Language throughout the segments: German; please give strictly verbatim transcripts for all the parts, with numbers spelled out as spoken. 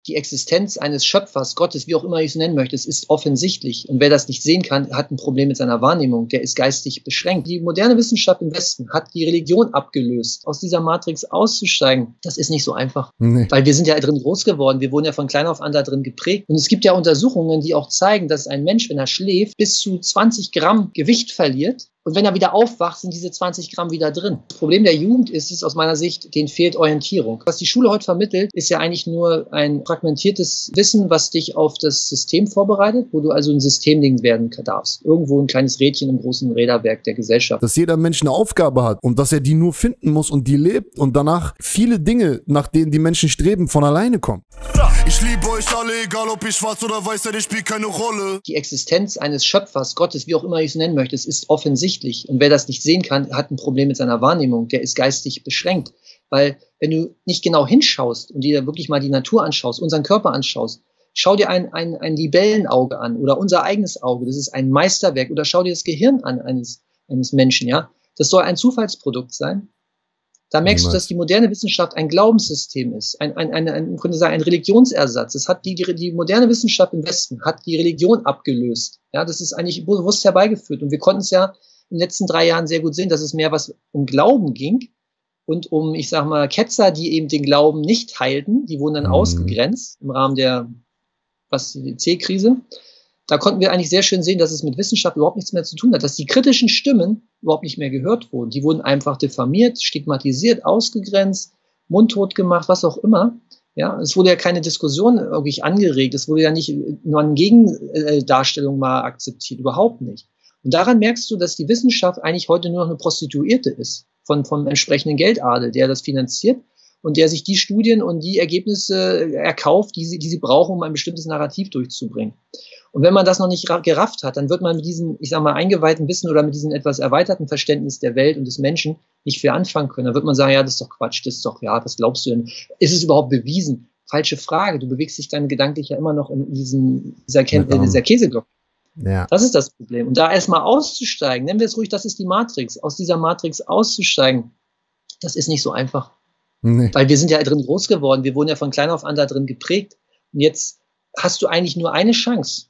die Existenz eines Schöpfers, Gottes, wie auch immer ich es nennen möchte, ist offensichtlich. Und wer das nicht sehen kann, hat ein Problem mit seiner Wahrnehmung. Der ist geistig beschränkt. Die moderne Wissenschaft im Westen hat die Religion abgelöst. Aus dieser Matrix auszusteigen, das ist nicht so einfach. Nee. Weil wir sind ja drin groß geworden. Wir wurden ja von klein auf an da drin geprägt. Und es gibt ja Untersuchungen, die auch zeigen, dass ein Mensch, wenn er schläft, bis zu zwanzig Gramm Gewicht verliert. Und wenn er wieder aufwacht, sind diese zwanzig Gramm wieder drin. Das Problem der Jugend ist es aus meiner Sicht, denen fehlt Orientierung. Was die Schule heute vermittelt, ist ja eigentlich nur ein fragmentiertes Wissen, was dich auf das System vorbereitet, wo du also ein Systemding werden darfst. Irgendwo ein kleines Rädchen im großen Räderwerk der Gesellschaft. Dass jeder Mensch eine Aufgabe hat und dass er die nur finden muss und die lebt und danach viele Dinge, nach denen die Menschen streben, von alleine kommen. Ich liebe euch alle, egal ob ich schwarz oder weiß, denn ich spielt keine Rolle. Die Existenz eines Schöpfers, Gottes, wie auch immer ich es nennen möchte, ist offensichtlich. Und wer das nicht sehen kann, hat ein Problem mit seiner Wahrnehmung. Der ist geistig beschränkt. Weil wenn du nicht genau hinschaust und dir wirklich mal die Natur anschaust, unseren Körper anschaust, schau dir ein, ein, ein Libellenauge an oder unser eigenes Auge. Das ist ein Meisterwerk. Oder schau dir das Gehirn an eines, eines Menschen. Ja, das soll ein Zufallsprodukt sein. Da merkst Niemals. du, dass die moderne Wissenschaft ein Glaubenssystem ist, ein, ein, ein, ein, könnte sagen, ein Religionsersatz. Das hat die, die, die moderne Wissenschaft im Westen hat die Religion abgelöst. Ja, das ist eigentlich bewusst herbeigeführt. Und wir konnten es ja in den letzten drei Jahren sehr gut sehen, dass es mehr was um Glauben ging und um, ich sag mal, Ketzer, die eben den Glauben nicht teilten. Die wurden dann mhm. ausgegrenzt im Rahmen der, was, die C-Krise. Da konnten wir eigentlich sehr schön sehen, dass es mit Wissenschaft überhaupt nichts mehr zu tun hat, dass die kritischen Stimmen überhaupt nicht mehr gehört wurden. Die wurden einfach diffamiert, stigmatisiert, ausgegrenzt, mundtot gemacht, was auch immer. Ja, es wurde ja keine Diskussion irgendwie angeregt, es wurde ja nicht nur eine Gegendarstellung mal akzeptiert, überhaupt nicht. Und daran merkst du, dass die Wissenschaft eigentlich heute nur noch eine Prostituierte ist von, vom entsprechenden Geldadel, der das finanziert und der sich die Studien und die Ergebnisse erkauft, die sie, die sie brauchen, um ein bestimmtes Narrativ durchzubringen. Und wenn man das noch nicht gerafft hat, dann wird man mit diesem, ich sag mal, eingeweihten Wissen oder mit diesem etwas erweiterten Verständnis der Welt und des Menschen nicht viel anfangen können. Dann wird man sagen, ja, das ist doch Quatsch, das ist doch, ja, was glaubst du denn? Ist es überhaupt bewiesen? Falsche Frage. Du bewegst dich dann gedanklich ja immer noch in diesem, dieser, in dieser Käseglocke. Ja. Das ist das Problem. Und da erstmal auszusteigen, nennen wir es ruhig, das ist die Matrix. Aus dieser Matrix auszusteigen, das ist nicht so einfach. Nee. Weil wir sind ja drin groß geworden. Wir wurden ja von klein auf an da drin geprägt. Und jetzt hast du eigentlich nur eine Chance,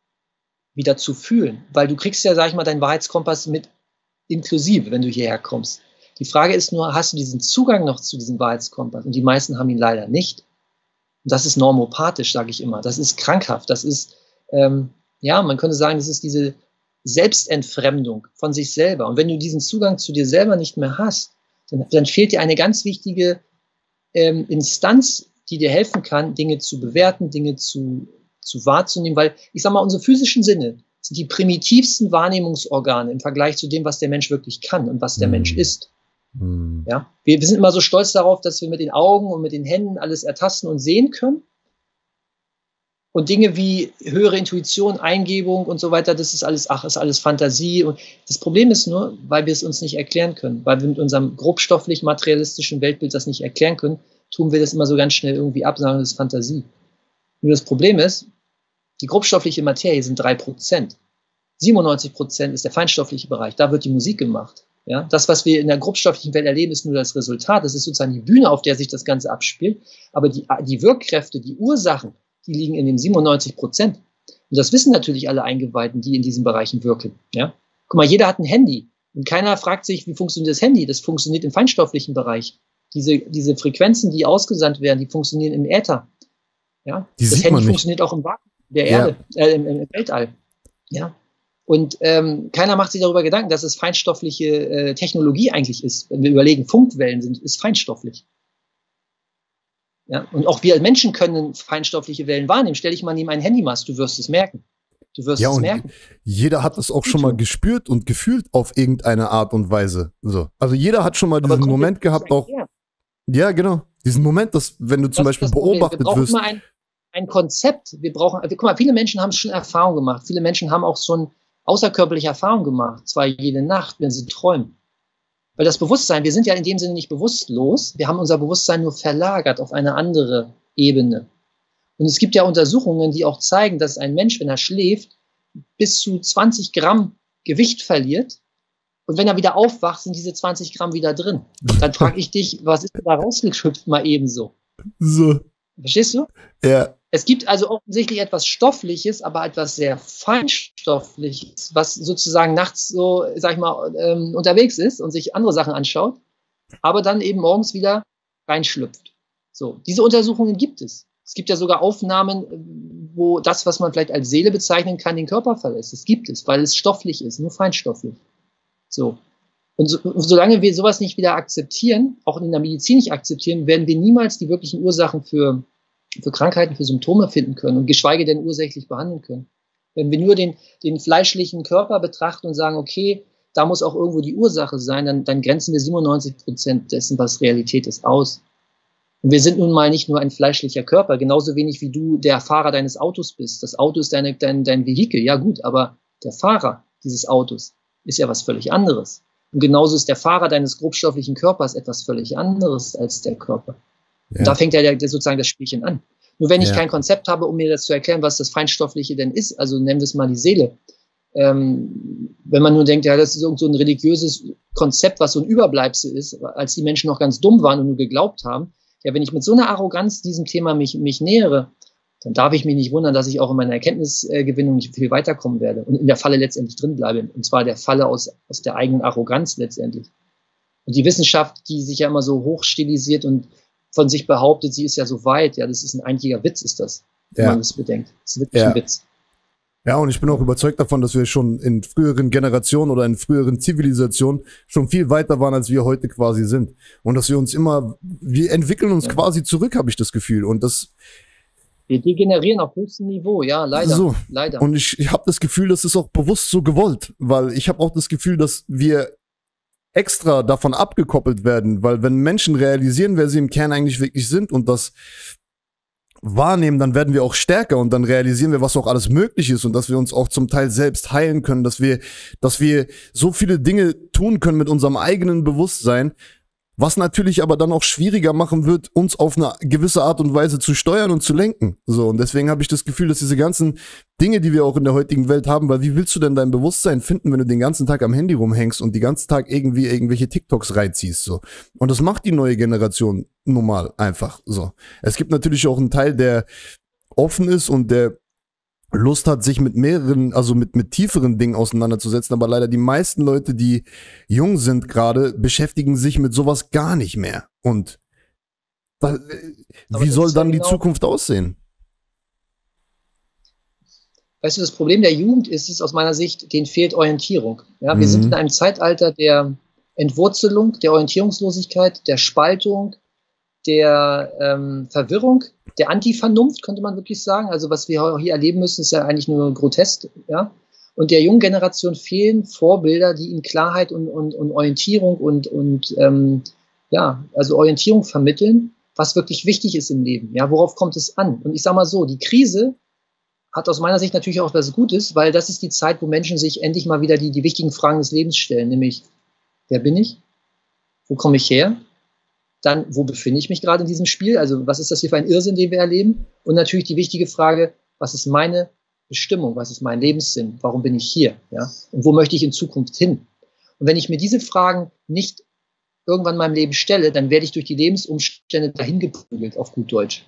wieder zu fühlen. Weil du kriegst ja, sag ich mal, deinen Wahrheitskompass mit inklusive, wenn du hierher kommst. Die Frage ist nur, hast du diesen Zugang noch zu diesem Wahrheitskompass? Und die meisten haben ihn leider nicht. Und das ist normopathisch, sage ich immer. Das ist krankhaft. Das ist, ähm, ja, man könnte sagen, das ist diese Selbstentfremdung von sich selber. Und wenn du diesen Zugang zu dir selber nicht mehr hast, dann, dann fehlt dir eine ganz wichtige ähm, Instanz, die dir helfen kann, Dinge zu bewerten, Dinge zu, zu wahrzunehmen. Weil, ich sag mal, unsere physischen Sinne sind die primitivsten Wahrnehmungsorgane im Vergleich zu dem, was der Mensch wirklich kann und was der mm. Mensch ist. Mm. Ja? Wir, wir sind immer so stolz darauf, dass wir mit den Augen und mit den Händen alles ertasten und sehen können. Und Dinge wie höhere Intuition, Eingebung und so weiter, das ist alles, ach, ist alles Fantasie. Und das Problem ist nur, weil wir es uns nicht erklären können, weil wir mit unserem grobstofflich-materialistischen Weltbild das nicht erklären können, tun wir das immer so ganz schnell irgendwie ab, sagen, das ist Fantasie. Nur das Problem ist, die grobstoffliche Materie sind drei Prozent. siebenundneunzig Prozent ist der feinstoffliche Bereich, da wird die Musik gemacht. Ja? Das, was wir in der grobstofflichen Welt erleben, ist nur das Resultat. Das ist sozusagen die Bühne, auf der sich das Ganze abspielt. Aber die, die Wirkkräfte, die Ursachen, die liegen in den siebenundneunzig Prozent. Und das wissen natürlich alle Eingeweihten, die in diesen Bereichen wirken. Ja? Guck mal, jeder hat ein Handy. Und keiner fragt sich, wie funktioniert das Handy? Das funktioniert im feinstofflichen Bereich. Diese, diese Frequenzen, die ausgesandt werden, die funktionieren im Äther. Ja? Die das sieht Handy man nicht. Funktioniert auch im Vakuum der Erde, ja. äh, im, im Weltall. Ja? Und ähm, keiner macht sich darüber Gedanken, dass es feinstoffliche äh, Technologie eigentlich ist. Wenn wir überlegen, Funkwellen sind, ist feinstofflich. Ja? Und auch wir Menschen können feinstoffliche Wellen wahrnehmen. Stell dich mal neben ein Handymast, du wirst es merken. Du wirst ja, es und merken. Jeder hat es auch schon mal gespürt und gefühlt auf irgendeine Art und Weise. So. Also jeder hat schon mal diesen Moment gehabt, auch. Ja, genau. Diesen Moment, dass, wenn du zum Beispiel beobachtet wirst. Wir brauchen immer ein, ein Konzept. Wir brauchen, guck mal, viele Menschen haben schon Erfahrung gemacht. Viele Menschen haben auch schon außerkörperliche Erfahrungen gemacht. Zwar jede Nacht, wenn sie träumen. Weil das Bewusstsein, wir sind ja in dem Sinne nicht bewusstlos. Wir haben unser Bewusstsein nur verlagert auf eine andere Ebene. Und es gibt ja Untersuchungen, die auch zeigen, dass ein Mensch, wenn er schläft, bis zu zwanzig Gramm Gewicht verliert. Und wenn er wieder aufwacht, sind diese zwanzig Gramm wieder drin. Dann frage ich dich, was ist denn da rausgeschöpft mal ebenso? So. Verstehst du? Ja. Es gibt also offensichtlich etwas Stoffliches, aber etwas sehr Feinstoffliches, was sozusagen nachts so, sag ich mal, ähm, unterwegs ist und sich andere Sachen anschaut, aber dann eben morgens wieder reinschlüpft. So, diese Untersuchungen gibt es. Es gibt ja sogar Aufnahmen, wo das, was man vielleicht als Seele bezeichnen kann, den Körper verlässt. Das gibt es, weil es stofflich ist, nur feinstofflich. So. Und so, solange wir sowas nicht wieder akzeptieren, auch in der Medizin nicht akzeptieren, werden wir niemals die wirklichen Ursachen für, für Krankheiten, für Symptome finden können und geschweige denn ursächlich behandeln können. Wenn wir nur den, den fleischlichen Körper betrachten und sagen, okay, da muss auch irgendwo die Ursache sein, dann, dann grenzen wir siebenundneunzig Prozent dessen, was Realität ist, aus. Und wir sind nun mal nicht nur ein fleischlicher Körper, genauso wenig wie du der Fahrer deines Autos bist. Das Auto ist deine, dein, dein Vehikel, ja gut, aber der Fahrer dieses Autos ist ja was völlig anderes. Und genauso ist der Fahrer deines grobstofflichen Körpers etwas völlig anderes als der Körper. Ja. Und da fängt ja der, der sozusagen das Spielchen an. Nur wenn ich ja. kein Konzept habe, um mir das zu erklären, was das Feinstoffliche denn ist, also nennen wir es mal die Seele, ähm, wenn man nur denkt, ja, das ist irgend so ein religiöses Konzept, was so ein Überbleibsel ist, als die Menschen noch ganz dumm waren und nur geglaubt haben, ja, wenn ich mit so einer Arroganz diesem Thema mich, mich nähere, dann darf ich mich nicht wundern, dass ich auch in meiner Erkenntnisgewinnung nicht viel weiterkommen werde und in der Falle letztendlich drin bleibe. Und zwar der Falle aus, aus der eigenen Arroganz letztendlich. Und die Wissenschaft, die sich ja immer so hochstilisiert und von sich behauptet, sie ist ja so weit, ja, das ist ein einziger Witz, ist das, wenn ja. man das bedenkt. Das ist wirklich ja. ein Witz. Ja, und ich bin auch überzeugt davon, dass wir schon in früheren Generationen oder in früheren Zivilisationen schon viel weiter waren, als wir heute quasi sind. Und dass wir uns immer, wir entwickeln uns ja. quasi zurück, habe ich das Gefühl. Und das Wir degenerieren auf höchstem Niveau, ja, leider. So. leider. Und ich, ich habe das Gefühl, das ist auch bewusst so gewollt, weil ich habe auch das Gefühl, dass wir extra davon abgekoppelt werden, weil wenn Menschen realisieren, wer sie im Kern eigentlich wirklich sind und das wahrnehmen, dann werden wir auch stärker und dann realisieren wir, was auch alles möglich ist und dass wir uns auch zum Teil selbst heilen können, dass wir, dass wir so viele Dinge tun können mit unserem eigenen Bewusstsein, was natürlich aber dann auch schwieriger machen wird, uns auf eine gewisse Art und Weise zu steuern und zu lenken. So, und deswegen habe ich das Gefühl, dass diese ganzen Dinge, die wir auch in der heutigen Welt haben, weil wie willst du denn dein Bewusstsein finden, wenn du den ganzen Tag am Handy rumhängst und den ganzen Tag irgendwie irgendwelche TikToks reinziehst, so. Und das macht die neue Generation normal einfach, so. Es gibt natürlich auch einen Teil, der offen ist und der Lust hat, sich mit mehreren, also mit, mit tieferen Dingen auseinanderzusetzen, aber leider die meisten Leute, die jung sind gerade, beschäftigen sich mit sowas gar nicht mehr. Und da, wie soll dann ja genau die Zukunft aussehen? Weißt du, das Problem der Jugend ist es aus meiner Sicht, denen fehlt Orientierung. Ja, wir mhm. sind in einem Zeitalter der Entwurzelung, der Orientierungslosigkeit, der Spaltung, der ähm, Verwirrung, der Antivernunft, könnte man wirklich sagen. Also was wir hier erleben müssen, ist ja eigentlich nur grotesk. Ja? Und der jungen Generation fehlen Vorbilder, die ihnen Klarheit und, und, und Orientierung und, und ähm, ja, also Orientierung vermitteln, was wirklich wichtig ist im Leben. Ja, worauf kommt es an? Und ich sage mal so, die Krise hat aus meiner Sicht natürlich auch was Gutes, weil das ist die Zeit, wo Menschen sich endlich mal wieder die, die wichtigen Fragen des Lebens stellen, nämlich, wer bin ich? Wo komme ich her? Dann, wo befinde ich mich gerade in diesem Spiel? Also, was ist das hier für ein Irrsinn, den wir erleben? Und natürlich die wichtige Frage, was ist meine Bestimmung? Was ist mein Lebenssinn? Warum bin ich hier? Ja? Und wo möchte ich in Zukunft hin? Und wenn ich mir diese Fragen nicht irgendwann in meinem Leben stelle, dann werde ich durch die Lebensumstände dahin geprügelt, auf gut Deutsch.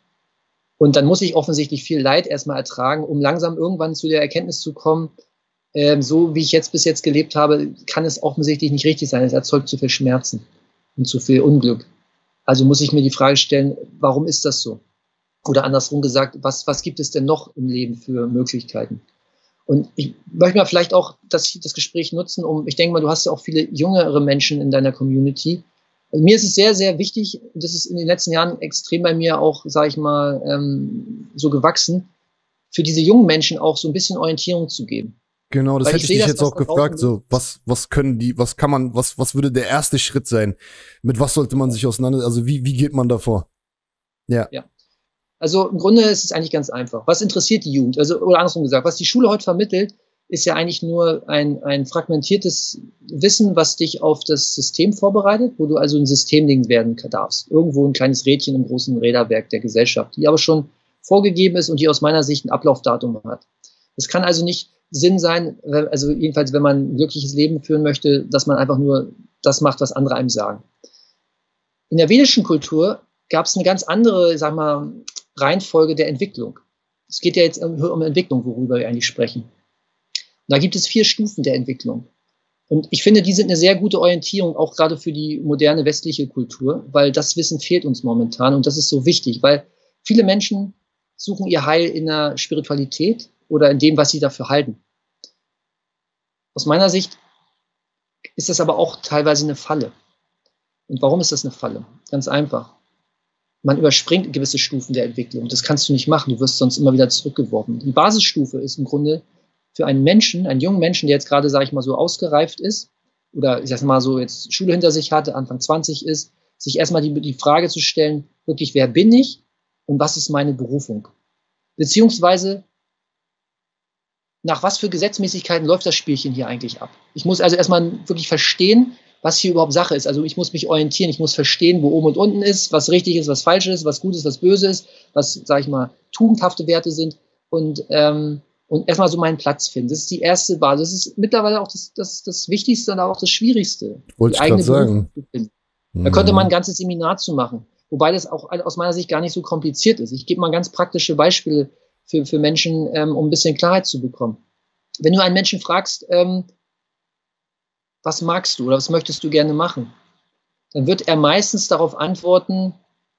Und dann muss ich offensichtlich viel Leid erstmal ertragen, um langsam irgendwann zu der Erkenntnis zu kommen, ähm, so wie ich jetzt bis jetzt gelebt habe, kann es offensichtlich nicht richtig sein. Es erzeugt zu viel Schmerzen und zu viel Unglück. Also muss ich mir die Frage stellen, warum ist das so? Oder andersrum gesagt, was, was gibt es denn noch im Leben für Möglichkeiten? Und ich möchte mal vielleicht auch das, das Gespräch nutzen, um, ich denke mal, du hast ja auch viele jüngere Menschen in deiner Community. Also mir ist es sehr, sehr wichtig, das ist in den letzten Jahren extrem bei mir auch, sage ich mal, ähm, so gewachsen, für diese jungen Menschen auch so ein bisschen Orientierung zu geben. Genau, das Weil hätte ich, ich dich jetzt auch gefragt, so, was, was können die, was kann man, was, was würde der erste Schritt sein? Mit was sollte man sich auseinander, also wie, wie geht man da vor? Ja. Ja. Also im Grunde ist es eigentlich ganz einfach. Was interessiert die Jugend? Also, oder andersrum gesagt, was die Schule heute vermittelt, ist ja eigentlich nur ein, ein fragmentiertes Wissen, was dich auf das System vorbereitet, wo du also ein Systemding werden darfst. Irgendwo ein kleines Rädchen im großen Räderwerk der Gesellschaft, die aber schon vorgegeben ist und die aus meiner Sicht ein Ablaufdatum hat. Es kann also nicht Sinn sein, also jedenfalls, wenn man ein glückliches Leben führen möchte, dass man einfach nur das macht, was andere einem sagen. In der vedischen Kultur gab es eine ganz andere, sag mal, Reihenfolge der Entwicklung. Es geht ja jetzt um, um Entwicklung, worüber wir eigentlich sprechen. Und da gibt es vier Stufen der Entwicklung. Und ich finde, die sind eine sehr gute Orientierung, auch gerade für die moderne westliche Kultur, weil das Wissen fehlt uns momentan und das ist so wichtig, weil viele Menschen suchen ihr Heil in der Spiritualität oder in dem, was sie dafür halten. Aus meiner Sicht ist das aber auch teilweise eine Falle. Und warum ist das eine Falle? Ganz einfach. Man überspringt gewisse Stufen der Entwicklung. Das kannst du nicht machen. Du wirst sonst immer wieder zurückgeworfen. Die Basisstufe ist im Grunde für einen Menschen, einen jungen Menschen, der jetzt gerade, sage ich mal, so ausgereift ist oder ich sag mal so jetzt Schule hinter sich hatte, Anfang zwanzig ist, sich erstmal die, die Frage zu stellen, wirklich, wer bin ich und was ist meine Berufung? Beziehungsweise, nach was für Gesetzmäßigkeiten läuft das Spielchen hier eigentlich ab? Ich muss also erstmal wirklich verstehen, was hier überhaupt Sache ist. Also ich muss mich orientieren, ich muss verstehen, wo oben und unten ist, was richtig ist, was falsch ist, was gut ist, was böse ist, was, sage ich mal, tugendhafte Werte sind und, ähm, und erstmal so meinen Platz finden. Das ist die erste Basis. Das ist mittlerweile auch das, das, das Wichtigste und auch das Schwierigste. Wollte ich gerade sagen. Da könnte man ein ganzes Seminar zu machen. Wobei das auch aus meiner Sicht gar nicht so kompliziert ist. Ich gebe mal ganz praktische Beispiele für, für Menschen, ähm, um ein bisschen Klarheit zu bekommen. Wenn du einen Menschen fragst, ähm, was magst du oder was möchtest du gerne machen, dann wird er meistens darauf antworten,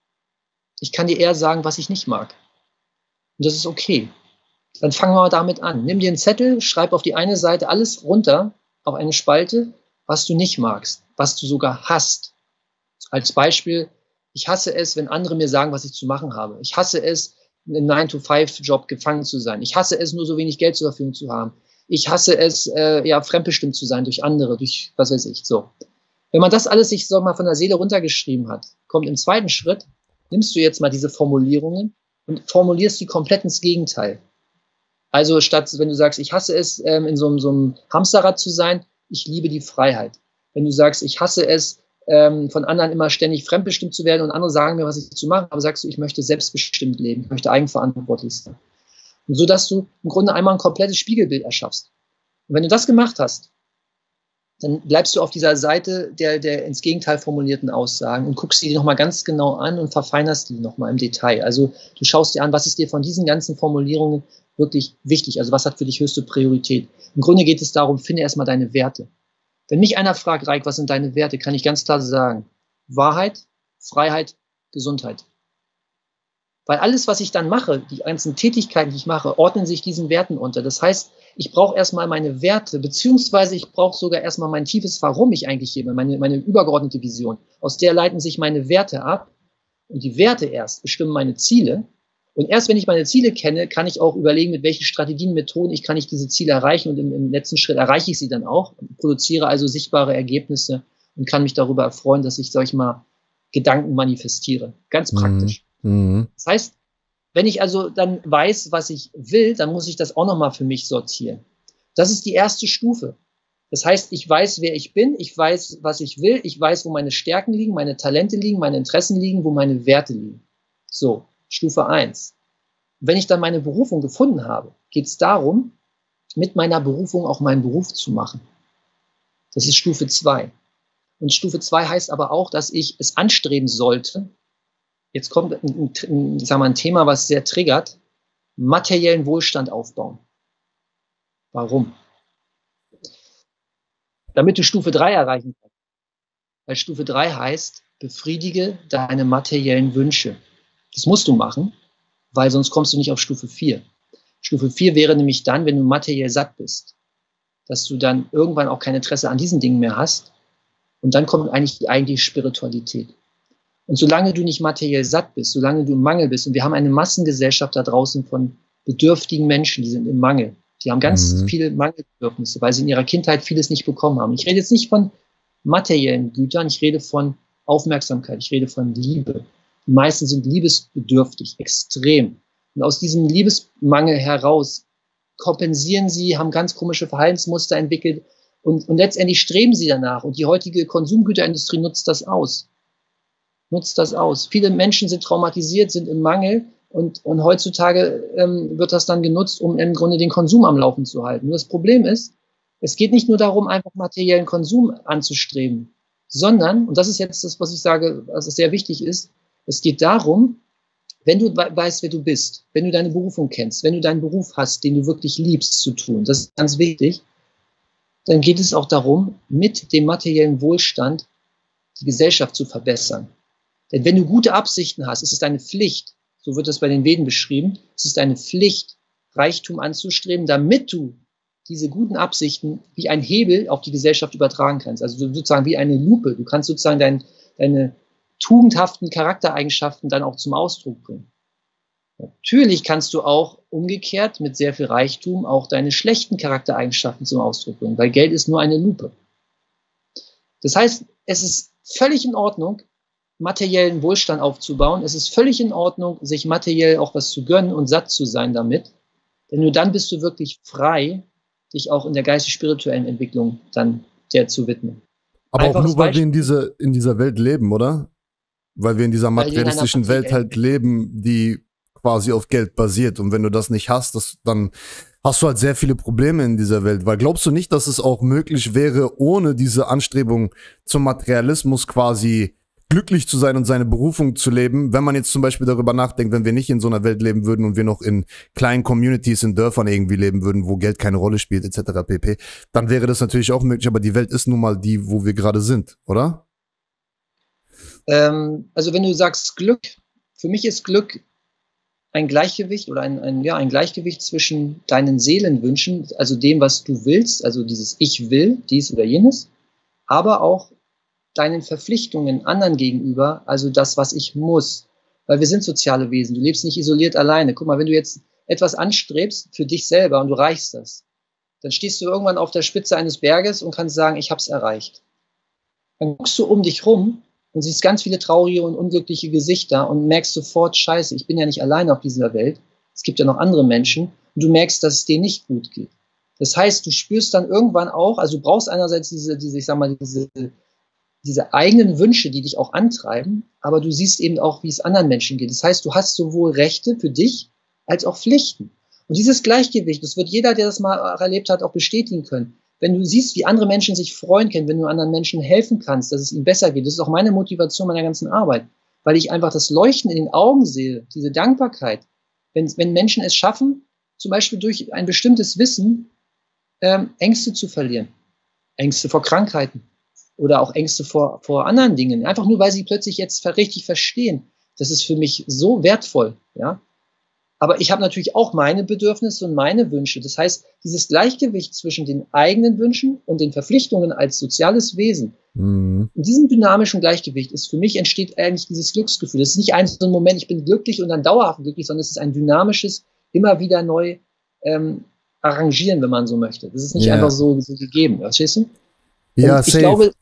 ich kann dir eher sagen, was ich nicht mag. Und das ist okay. Dann fangen wir mal damit an. Nimm dir einen Zettel, schreib auf die eine Seite alles runter, auf eine Spalte, was du nicht magst, was du sogar hasst. Als Beispiel, ich hasse es, wenn andere mir sagen, was ich zu machen habe. Ich hasse es, in einem nine to five Job gefangen zu sein. Ich hasse es, nur so wenig Geld zur Verfügung zu haben. Ich hasse es, äh, ja, fremdbestimmt zu sein durch andere, durch was weiß ich. So. Wenn man das alles sich so mal von der Seele runtergeschrieben hat, kommt im zweiten Schritt, nimmst du jetzt mal diese Formulierungen und formulierst die komplett ins Gegenteil. Also statt, wenn du sagst, ich hasse es, ähm, in so einem, so einem Hamsterrad zu sein, ich liebe die Freiheit. Wenn du sagst, ich hasse es, ähm, von anderen immer ständig fremdbestimmt zu werden und andere sagen mir, was ich zu machen habe, sagst du, ich möchte selbstbestimmt leben, ich möchte eigenverantwortlich sein. Und so, dass du im Grunde einmal ein komplettes Spiegelbild erschaffst. Und wenn du das gemacht hast, dann bleibst du auf dieser Seite der, der ins Gegenteil formulierten Aussagen und guckst die nochmal ganz genau an und verfeinerst die nochmal im Detail. Also du schaust dir an, was ist dir von diesen ganzen Formulierungen wirklich wichtig, also was hat für dich höchste Priorität. Im Grunde geht es darum, finde erstmal deine Werte. Wenn mich einer fragt, Raik, was sind deine Werte, kann ich ganz klar sagen, Wahrheit, Freiheit, Gesundheit. Weil alles, was ich dann mache, die ganzen Tätigkeiten, die ich mache, ordnen sich diesen Werten unter. Das heißt, ich brauche erstmal meine Werte, beziehungsweise ich brauche sogar erstmal mein tiefes Warum ich eigentlich hier bin, meine, meine übergeordnete Vision. Aus der leiten sich meine Werte ab und die Werte erst bestimmen meine Ziele. Und erst wenn ich meine Ziele kenne, kann ich auch überlegen, mit welchen Strategien, Methoden ich kann ich diese Ziele erreichen und im, im letzten Schritt erreiche ich sie dann auch, produziere also sichtbare Ergebnisse und kann mich darüber erfreuen, dass ich, sag ich mal, Gedanken manifestiere. Ganz praktisch. Mhm. Das heißt, wenn ich also dann weiß, was ich will, dann muss ich das auch nochmal für mich sortieren. Das ist die erste Stufe. Das heißt, ich weiß, wer ich bin, ich weiß, was ich will, ich weiß, wo meine Stärken liegen, meine Talente liegen, meine Interessen liegen, wo meine Werte liegen. So, Stufe eins. Wenn ich dann meine Berufung gefunden habe, geht es darum, mit meiner Berufung auch meinen Beruf zu machen. Das ist Stufe zwei. Und Stufe zwei heißt aber auch, dass ich es anstreben sollte, jetzt kommt ein, ein, ich sag mal, ein Thema, was sehr triggert, materiellen Wohlstand aufbauen. Warum? Damit du Stufe drei erreichen kannst. Weil Stufe drei heißt, befriedige deine materiellen Wünsche. Das musst du machen, weil sonst kommst du nicht auf Stufe vier. Stufe vier wäre nämlich dann, wenn du materiell satt bist, dass du dann irgendwann auch kein Interesse an diesen Dingen mehr hast. Und dann kommt eigentlich die eigentliche Spiritualität. Und solange du nicht materiell satt bist, solange du im Mangel bist, und wir haben eine Massengesellschaft da draußen von bedürftigen Menschen, die sind im Mangel. Die haben ganz mhm. viele Mangelbedürfnisse, weil sie in ihrer Kindheit vieles nicht bekommen haben. Ich rede jetzt nicht von materiellen Gütern, ich rede von Aufmerksamkeit, ich rede von Liebe. Die meisten sind liebesbedürftig, extrem. Und aus diesem Liebesmangel heraus kompensieren sie, haben ganz komische Verhaltensmuster entwickelt und, und letztendlich streben sie danach. Und die heutige Konsumgüterindustrie nutzt das aus. Nutzt das aus. Viele Menschen sind traumatisiert, sind im Mangel und, und heutzutage ähm, wird das dann genutzt, um im Grunde den Konsum am Laufen zu halten. Und das Problem ist, es geht nicht nur darum, einfach materiellen Konsum anzustreben, sondern, und das ist jetzt das, was ich sage, was sehr wichtig ist, Es geht darum, wenn du weißt, wer du bist, wenn du deine Berufung kennst, wenn du deinen Beruf hast, den du wirklich liebst zu tun, das ist ganz wichtig, dann geht es auch darum, mit dem materiellen Wohlstand die Gesellschaft zu verbessern. Denn wenn du gute Absichten hast, ist es deine Pflicht, so wird das bei den Veden beschrieben, es ist deine Pflicht, Reichtum anzustreben, damit du diese guten Absichten wie ein Hebel auf die Gesellschaft übertragen kannst. Also sozusagen wie eine Lupe. Du kannst sozusagen dein, deine tugendhaften Charaktereigenschaften dann auch zum Ausdruck bringen. Natürlich kannst du auch umgekehrt mit sehr viel Reichtum auch deine schlechten Charaktereigenschaften zum Ausdruck bringen, weil Geld ist nur eine Lupe. Das heißt, es ist völlig in Ordnung, materiellen Wohlstand aufzubauen. Es ist völlig in Ordnung, sich materiell auch was zu gönnen und satt zu sein damit. Denn nur dann bist du wirklich frei, dich auch in der geistig-spirituellen Entwicklung dann der zu widmen. Aber Einfaches auch nur, weil Beispiel. wir in, diese, in dieser Welt leben, oder? Weil wir in dieser Weil wir in einer materialistischen Welt materiellen- halt leben, die quasi auf Geld basiert. Und wenn du das nicht hast, das, dann hast du halt sehr viele Probleme in dieser Welt. Weil glaubst du nicht, dass es auch möglich wäre, ohne diese Anstrebung zum Materialismus quasi glücklich zu sein und seine Berufung zu leben, wenn man jetzt zum Beispiel darüber nachdenkt, wenn wir nicht in so einer Welt leben würden und wir noch in kleinen Communities, in Dörfern irgendwie leben würden, wo Geld keine Rolle spielt, et cetera pp., dann wäre das natürlich auch möglich, aber die Welt ist nun mal die, wo wir gerade sind, oder? Ähm, also wenn du sagst Glück, für mich ist Glück ein Gleichgewicht oder ein, ein, ja, ein Gleichgewicht zwischen deinen Seelenwünschen, also dem, was du willst, also dieses Ich will, dies oder jenes, aber auch deinen Verpflichtungen anderen gegenüber, also das, was ich muss. Weil wir sind soziale Wesen, du lebst nicht isoliert alleine. Guck mal, wenn du jetzt etwas anstrebst für dich selber und du erreichst das, dann stehst du irgendwann auf der Spitze eines Berges und kannst sagen, ich habe es erreicht. Dann guckst du um dich rum und siehst ganz viele traurige und unglückliche Gesichter und merkst sofort, scheiße, ich bin ja nicht alleine auf dieser Welt, es gibt ja noch andere Menschen und du merkst, dass es denen nicht gut geht. Das heißt, du spürst dann irgendwann auch, also du brauchst einerseits diese, diese ich sag mal, diese diese eigenen Wünsche, die dich auch antreiben, aber du siehst eben auch, wie es anderen Menschen geht. Das heißt, du hast sowohl Rechte für dich als auch Pflichten. Und dieses Gleichgewicht, das wird jeder, der das mal erlebt hat, auch bestätigen können. Wenn du siehst, wie andere Menschen sich freuen können, wenn du anderen Menschen helfen kannst, dass es ihnen besser geht, das ist auch meine Motivation meiner ganzen Arbeit, weil ich einfach das Leuchten in den Augen sehe, diese Dankbarkeit. Wenn, wenn Menschen es schaffen, zum Beispiel durch ein bestimmtes Wissen, ähm, Ängste zu verlieren, Ängste vor Krankheiten, oder auch Ängste vor, vor anderen Dingen. Einfach nur, weil sie plötzlich jetzt richtig verstehen. Das ist für mich so wertvoll. Ja? Aber ich habe natürlich auch meine Bedürfnisse und meine Wünsche. Das heißt, dieses Gleichgewicht zwischen den eigenen Wünschen und den Verpflichtungen als soziales Wesen, mhm. in diesem dynamischen Gleichgewicht ist für mich entsteht eigentlich dieses Glücksgefühl. Das ist nicht ein so ein Moment, ich bin glücklich und dann dauerhaft glücklich, sondern es ist ein dynamisches, immer wieder neu ähm, arrangieren, wenn man so möchte. Das ist nicht ja. einfach so, so gegeben. Verstehst du? Ja, und ich safe. glaube,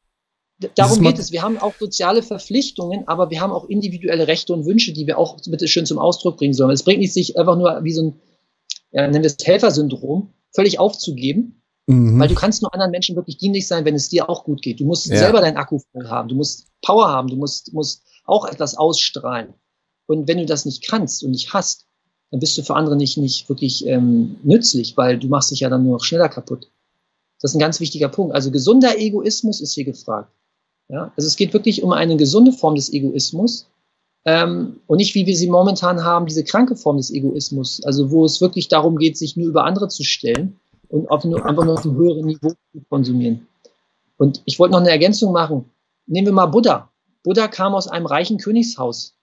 darum geht es. Wir haben auch soziale Verpflichtungen, aber wir haben auch individuelle Rechte und Wünsche, die wir auch bitte schön zum Ausdruck bringen sollen. Es bringt nicht, sich einfach nur wie so ein, ja, nennen wir es Helfersyndrom, völlig aufzugeben, mhm. weil du kannst nur anderen Menschen wirklich dienlich sein, wenn es dir auch gut geht. Du musst ja. selber deinen Akku voll haben, du musst Power haben, du musst, musst auch etwas ausstrahlen. Und wenn du das nicht kannst und nicht hast, dann bist du für andere nicht, nicht wirklich ähm, nützlich, weil du machst dich ja dann nur noch schneller kaputt. Das ist ein ganz wichtiger Punkt. Also gesunder Egoismus ist hier gefragt. Ja? Also es geht wirklich um eine gesunde Form des Egoismus ähm, und nicht, wie wir sie momentan haben, diese kranke Form des Egoismus, also wo es wirklich darum geht, sich nur über andere zu stellen und auf nur, einfach nur auf einem höheren Niveau zu konsumieren. Und ich wollte noch eine Ergänzung machen. Nehmen wir mal Buddha. Buddha kam aus einem reichen Königshaus.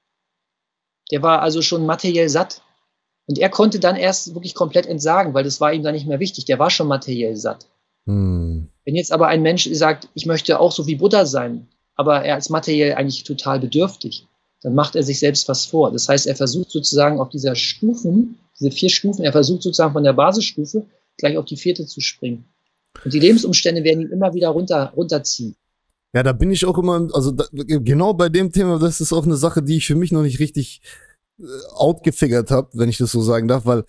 Der war also schon materiell satt. Und er konnte dann erst wirklich komplett entsagen, weil das war ihm dann nicht mehr wichtig. Der war schon materiell satt. Hm. Wenn jetzt aber ein Mensch sagt, ich möchte auch so wie Buddha sein, aber er ist materiell eigentlich total bedürftig, dann macht er sich selbst was vor. Das heißt, er versucht sozusagen auf dieser Stufen, diese vier Stufen, er versucht sozusagen von der Basisstufe gleich auf die vierte zu springen. Und die Lebensumstände werden ihn immer wieder runter, runterziehen. Ja, da bin ich auch immer, also da, genau bei dem Thema, das ist auch eine Sache, die ich für mich noch nicht richtig äh, outgefigert habe, wenn ich das so sagen darf, weil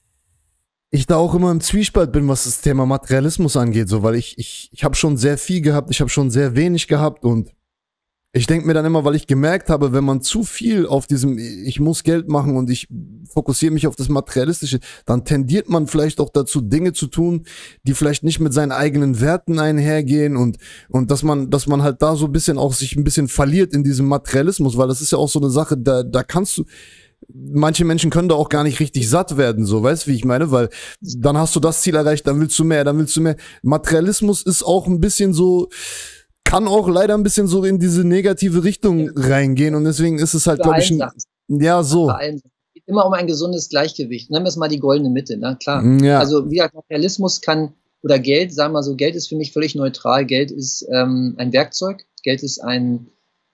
ich da auch immer im Zwiespalt bin, was das Thema Materialismus angeht, so, weil ich, ich, ich habe schon sehr viel gehabt, ich habe schon sehr wenig gehabt und Ich denke mir dann immer, weil ich gemerkt habe, wenn man zu viel auf diesem, ich muss Geld machen und ich fokussiere mich auf das Materialistische, dann tendiert man vielleicht auch dazu, Dinge zu tun, die vielleicht nicht mit seinen eigenen Werten einhergehen und, und dass man, dass man halt da so ein bisschen auch sich ein bisschen verliert in diesem Materialismus, weil das ist ja auch so eine Sache, da, da kannst du, manche Menschen können da auch gar nicht richtig satt werden, so, weißt du, wie ich meine, weil dann hast du das Ziel erreicht, dann willst du mehr, dann willst du mehr. Materialismus ist auch ein bisschen so, kann auch leider ein bisschen so in diese negative Richtung reingehen und deswegen ist es halt, glaube ich, ein, ja, so. Es geht immer um ein gesundes Gleichgewicht. Nennen wir es mal die goldene Mitte, ne? Klar. Ja. Also, wie gesagt, Materialismus kann, oder Geld, sagen wir mal so, Geld ist für mich völlig neutral. Geld ist ähm, ein Werkzeug. Geld ist ein,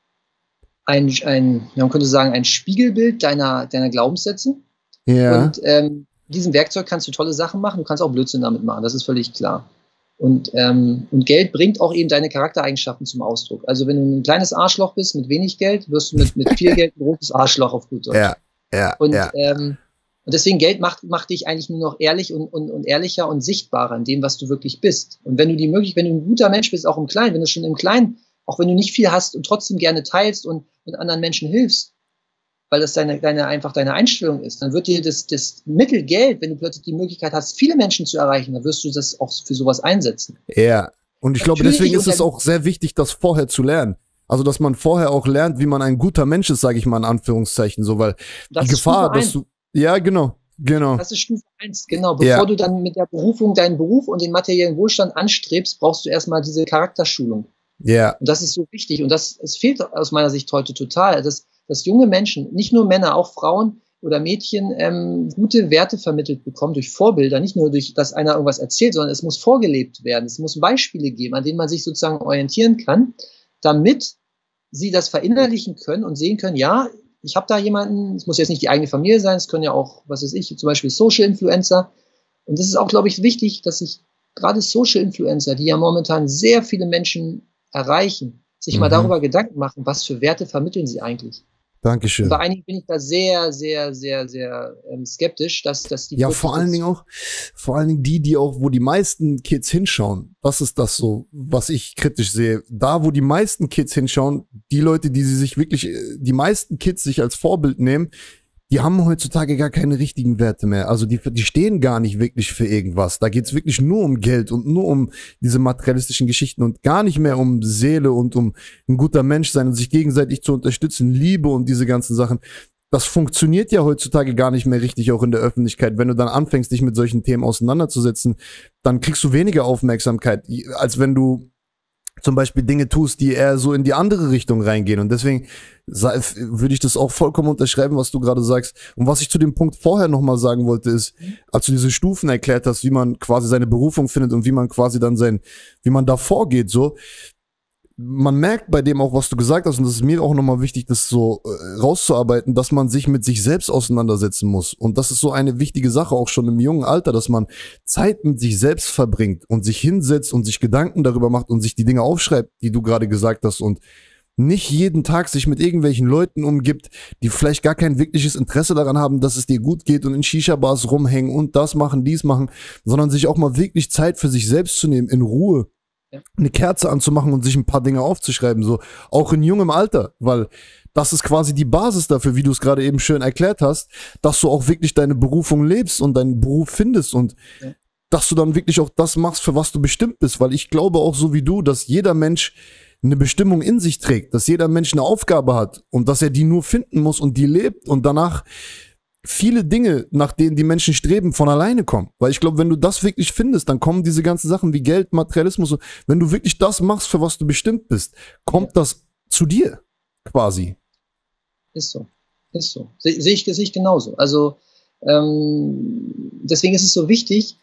ein, ein, man könnte sagen, ein Spiegelbild deiner, deiner Glaubenssätze. Ja. Und ähm, mit diesem Werkzeug kannst du tolle Sachen machen. Du kannst auch Blödsinn damit machen. Das ist völlig klar. Und, ähm, und Geld bringt auch eben deine Charaktereigenschaften zum Ausdruck. Also wenn du ein kleines Arschloch bist mit wenig Geld, wirst du mit, mit viel Geld ein großes Arschloch auf gut Deutsch. Ja, ja, und, ja. Ähm, und deswegen Geld macht, macht dich eigentlich nur noch ehrlich und, und, und ehrlicher und sichtbarer in dem, was du wirklich bist. Und wenn du die möglich, wenn du ein guter Mensch bist, auch im Kleinen, wenn du schon im Kleinen, auch wenn du nicht viel hast und trotzdem gerne teilst und, und anderen Menschen hilfst, weil das deine, deine, einfach deine Einstellung ist, dann wird dir das, das Mittel Geld, wenn du plötzlich die Möglichkeit hast, viele Menschen zu erreichen, dann wirst du das auch für sowas einsetzen. Ja, und ich glaube, Natürlich, deswegen ist und es auch sehr wichtig, das vorher zu lernen. Also, dass man vorher auch lernt, wie man ein guter Mensch ist, sage ich mal in Anführungszeichen, so, weil das die Gefahr, dass du, ja, genau, genau. Das ist Stufe eins, genau. Bevor Ja. du dann mit der Berufung deinen Beruf und den materiellen Wohlstand anstrebst, brauchst du erstmal diese Charakterschulung. Ja, Und das ist so wichtig. Und das, es fehlt aus meiner Sicht heute total, dass, dass junge Menschen, nicht nur Männer, auch Frauen oder Mädchen, ähm, gute Werte vermittelt bekommen durch Vorbilder, nicht nur durch, dass einer irgendwas erzählt, sondern es muss vorgelebt werden. Es muss Beispiele geben, an denen man sich sozusagen orientieren kann, damit sie das verinnerlichen können und sehen können, ja, ich habe da jemanden, es muss jetzt nicht die eigene Familie sein, es können ja auch, was weiß ich, zum Beispiel Social Influencer. Und das ist auch, glaube ich, wichtig, dass sich gerade Social Influencer, die ja momentan sehr viele Menschen erreichen, sich Mhm. mal darüber Gedanken machen, was für Werte vermitteln sie eigentlich. Dankeschön. Und bei einigen bin ich da sehr, sehr, sehr, sehr ähm, skeptisch, dass, dass die Ja, wirklich vor allen jetzt- Dingen auch, vor allen Dingen die, die auch, wo die meisten Kids hinschauen. Das ist das so, was ich kritisch sehe. Da, wo die meisten Kids hinschauen, die Leute, die sie sich wirklich, äh, die meisten Kids sich als Vorbild nehmen, die haben heutzutage gar keine richtigen Werte mehr. Also die, die stehen gar nicht wirklich für irgendwas. Da geht's wirklich nur um Geld und nur um diese materialistischen Geschichten und gar nicht mehr um Seele und um ein guter Mensch sein und sich gegenseitig zu unterstützen, Liebe und diese ganzen Sachen. Das funktioniert ja heutzutage gar nicht mehr richtig, auch in der Öffentlichkeit. Wenn du dann anfängst, dich mit solchen Themen auseinanderzusetzen, dann kriegst du weniger Aufmerksamkeit, als wenn du zum Beispiel Dinge tust, die eher so in die andere Richtung reingehen. Und deswegen sei- würde ich das auch vollkommen unterschreiben, was du gerade sagst. Und was ich zu dem Punkt vorher nochmal sagen wollte, ist, als du diese Stufen erklärt hast, wie man quasi seine Berufung findet und wie man quasi dann sein, wie man da vorgeht, so. Man merkt bei dem auch, was du gesagt hast, und das ist mir auch nochmal wichtig, das so äh, rauszuarbeiten, dass man sich mit sich selbst auseinandersetzen muss. Und das ist so eine wichtige Sache, auch schon im jungen Alter, dass man Zeit mit sich selbst verbringt und sich hinsetzt und sich Gedanken darüber macht und sich die Dinge aufschreibt, die du gerade gesagt hast, und nicht jeden Tag sich mit irgendwelchen Leuten umgibt, die vielleicht gar kein wirkliches Interesse daran haben, dass es dir gut geht und in Shisha-Bars rumhängen und das machen, dies machen, sondern sich auch mal wirklich Zeit für sich selbst zu nehmen, in Ruhe. Eine Kerze anzumachen und sich ein paar Dinge aufzuschreiben, so auch in jungem Alter, weil das ist quasi die Basis dafür, wie du es gerade eben schön erklärt hast, dass du auch wirklich deine Berufung lebst und deinen Beruf findest und Ja. dass du dann wirklich auch das machst, für was du bestimmt bist, weil ich glaube auch so wie du, dass jeder Mensch eine Bestimmung in sich trägt, dass jeder Mensch eine Aufgabe hat und dass er die nur finden muss und die lebt und danach viele Dinge, nach denen die Menschen streben, von alleine kommen. Weil ich glaube, wenn du das wirklich findest, dann kommen diese ganzen Sachen wie Geld, Materialismus. So. Wenn du wirklich das machst, für was du bestimmt bist, kommt das zu dir quasi. Ist so. Ist so. Se- Sehe ich, sehe ich genauso. Also ähm, deswegen ist es so wichtig,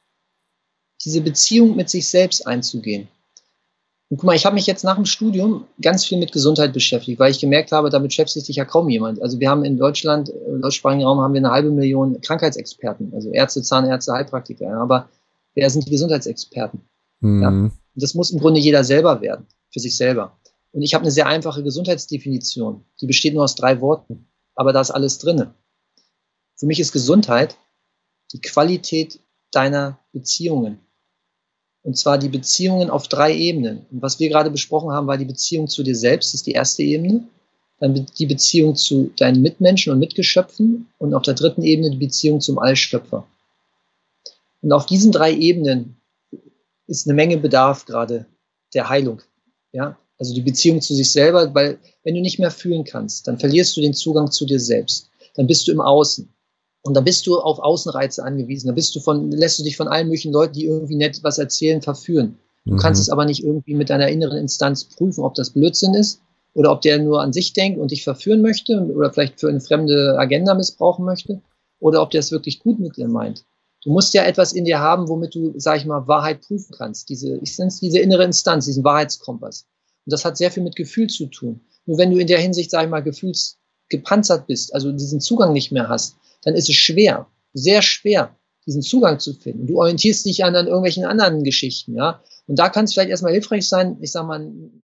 diese Beziehung mit sich selbst einzugehen. Und guck mal, ich habe mich jetzt nach dem Studium ganz viel mit Gesundheit beschäftigt, weil ich gemerkt habe, damit beschäftigt sich ja kaum jemand. Also wir haben in Deutschland, im deutschsprachigen Raum, haben wir eine halbe Million Krankheitsexperten, also Ärzte, Zahnärzte, Heilpraktiker. Ja, aber wer sind die Gesundheitsexperten? Mhm. Ja. Und das muss im Grunde jeder selber werden, für sich selber. Und ich habe eine sehr einfache Gesundheitsdefinition. Die besteht nur aus drei Worten, aber da ist alles drinne. Für mich ist Gesundheit die Qualität deiner Beziehungen. Und zwar die Beziehungen auf drei Ebenen. Und was wir gerade besprochen haben, war die Beziehung zu dir selbst, das ist die erste Ebene. Dann die Beziehung zu deinen Mitmenschen und Mitgeschöpfen. Und auf der dritten Ebene die Beziehung zum Allschöpfer. Und auf diesen drei Ebenen ist eine Menge Bedarf gerade der Heilung. Ja? Also die Beziehung zu sich selber, weil wenn du nicht mehr fühlen kannst, dann verlierst du den Zugang zu dir selbst. Dann bist du im Außen. Und dann bist du auf Außenreize angewiesen. Dann bist du von, lässt du dich von allen möglichen Leuten, die irgendwie nett was erzählen, verführen. Du mhm. kannst es aber nicht irgendwie mit deiner inneren Instanz prüfen, ob das Blödsinn ist oder ob der nur an sich denkt und dich verführen möchte oder vielleicht für eine fremde Agenda missbrauchen möchte oder ob der es wirklich gut mit dir meint. Du musst ja etwas in dir haben, womit du, sag ich mal, Wahrheit prüfen kannst. Diese, ich nenne es diese innere Instanz, diesen Wahrheitskompass. Und das hat sehr viel mit Gefühl zu tun. Nur wenn du in der Hinsicht, sag ich mal, gefühlsgepanzert bist, also diesen Zugang nicht mehr hast, dann ist es schwer, sehr schwer, diesen Zugang zu finden. Du orientierst dich an, an irgendwelchen anderen Geschichten, ja. Und da kann es vielleicht erstmal hilfreich sein, ich sag mal,